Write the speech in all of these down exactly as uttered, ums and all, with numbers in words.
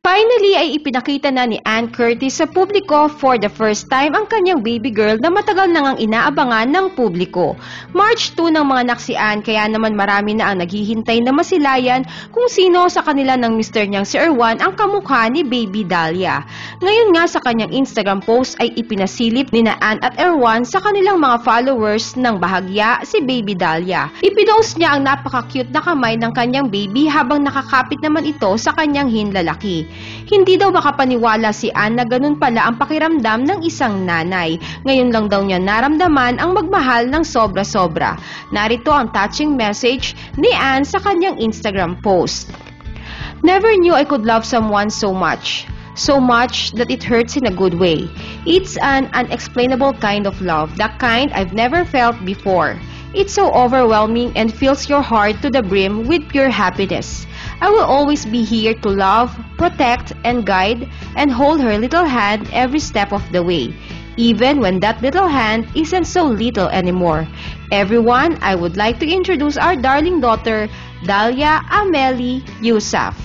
Finally ay ipinakita na ni Ann Curtis sa publiko for the first time ang kanyang baby girl na matagal na ngang inaabangan ng publiko. March two ng mga anak si Ann, kaya naman marami na ang naghihintay na masilayan kung sino sa kanila ng mister niyang si Erwan ang kamukha ni Baby Dahlia. Ngayon nga sa kanyang Instagram post ay ipinasilip ni na Ann at Erwan sa kanilang mga followers ng bahagya si Baby Dahlia. Ipinost niya ang napaka-cute na kamay ng kanyang baby habang nakakapit naman ito sa kanyang hinlalaki. Hindi daw makapaniwala si Ann na ganun pala ang pakiramdam ng isang nanay. Ngayon lang daw niya naramdaman ang magmahal ng sobra-sobra. Narito ang touching message ni Ann sa kanyang Instagram post. Never knew I could love someone so much. So much that it hurts in a good way. It's an unexplainable kind of love, the kind I've never felt before. It's so overwhelming and fills your heart to the brim with pure happiness. I will always be here to love, protect, and guide, and hold her little hand every step of the way, even when that little hand isn't so little anymore. Everyone, I would like to introduce our darling daughter, Dahlia Amelie Yousaf.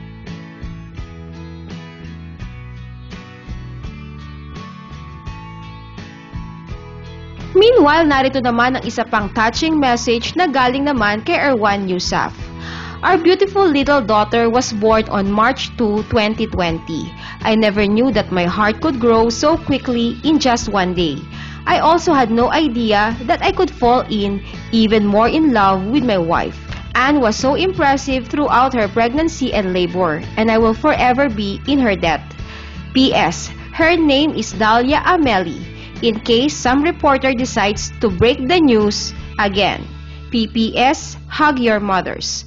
Meanwhile, narito naman ang isa pang touching message na galing naman kay Erwan Yousaf. Our beautiful little daughter was born on March second, twenty twenty. I never knew that my heart could grow so quickly in just one day. I also had no idea that I could fall in even more in love with my wife. Ann was so impressive throughout her pregnancy and labor, and I will forever be in her debt. P S. Her name is Dahlia Amelie, in case some reporter decides to break the news again. P P S. Hug your mothers.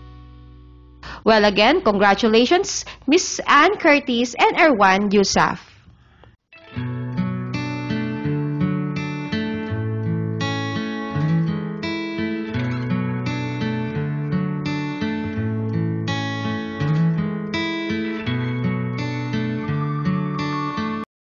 Well, again, congratulations, Miss Ann Curtis and Erwan Yousaf.